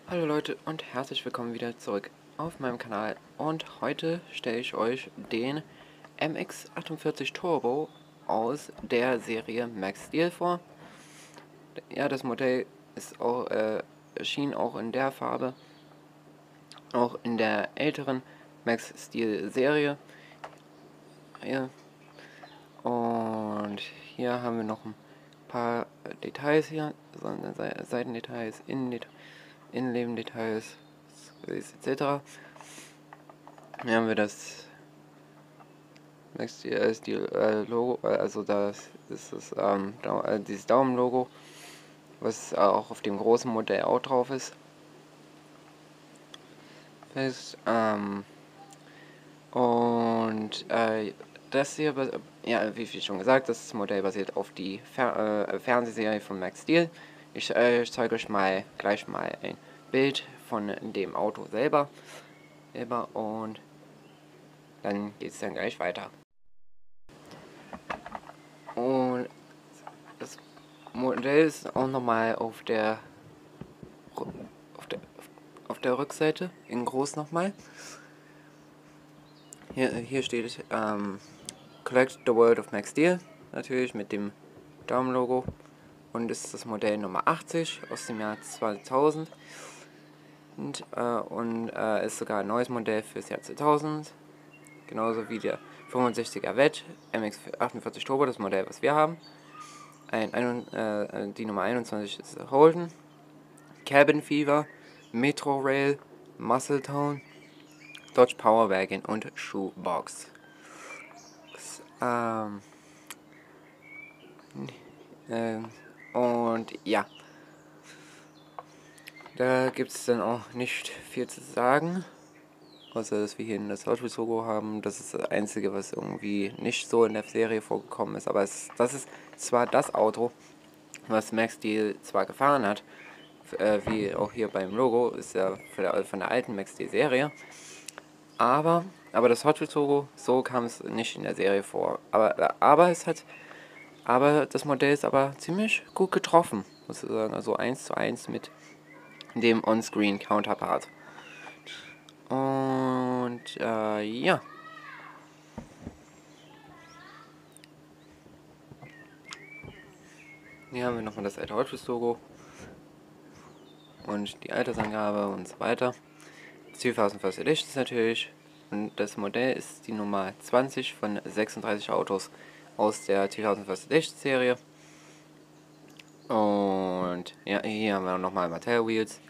Hallo Leute und herzlich willkommen wieder zurück auf meinem Kanal, und heute stelle ich euch den MX48 Turbo aus der Serie Max Steel vor. Ja, das Modell ist auch, erschien auch in der Farbe, auch in der älteren Max Steel Serie. Ja. Und hier haben wir noch ein paar Details hier, Seitendetails, Innenlebendetails etc. Hier haben wir das Max Steel Logo, also das ist das, dieses Daumenlogo, was auch auf dem großen Modell auch drauf ist. Und das hier, ja, wie schon gesagt, das Modell basiert auf die Fernsehserie von Max Steel. Ich zeige euch gleich mal ein Bild von dem Auto selber und dann geht es dann gleich weiter. Und das Modell ist auch nochmal auf der Rückseite in groß nochmal. Hier steht Collect the World of Max Steel, natürlich mit dem Daumenlogo, und ist das Modell Nummer 80 aus dem Jahr 2000 und ist sogar ein neues Modell fürs Jahr 2000, genauso wie der 65er Wedge MX48 Turbo, das Modell, was wir haben. Die Nummer 21 ist Holden, Cabin Fever, Metro Rail, Muscle Tone, Dodge Power Wagon und Shoebox. Und ja, da gibt es dann auch nicht viel zu sagen, außer dass wir hier das Hot Wheels Logo haben. Das ist das Einzige, was irgendwie nicht so in der Serie vorgekommen ist, aber das ist zwar das Auto, was Max Steel zwar gefahren hat, wie auch hier beim Logo, ist ja von der alten Max Steel Serie, aber das Hot Wheels Logo, so kam es nicht in der Serie vor. Aber das Modell ist aber ziemlich gut getroffen, muss ich sagen, also 1:1 mit dem On-Screen Counterpart. Und ja. Hier haben wir nochmal das alte Hot Wheels Logo und die Altersangabe und so weiter. 2000 First Editions natürlich. Und das Modell ist die Nummer 20 von 36 Autos aus der 2000 First Edition Serie. Und ja, hier haben wir nochmal Mattel Wheels.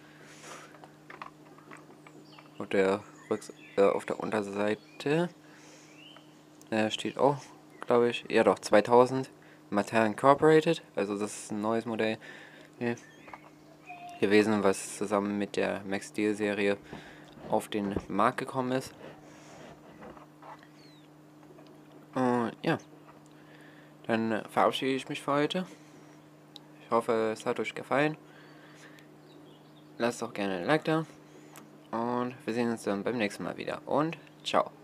Auf der Unterseite steht auch, glaube ich, ja doch, 2000 Mattel Incorporated. Also das ist ein neues Modell gewesen, was zusammen mit der Max Steel Serie auf den Markt gekommen ist. Und ja, dann verabschiede ich mich für heute. Ich hoffe, es hat euch gefallen. Lasst doch gerne ein Like da. Und wir sehen uns dann beim nächsten Mal wieder. Und ciao.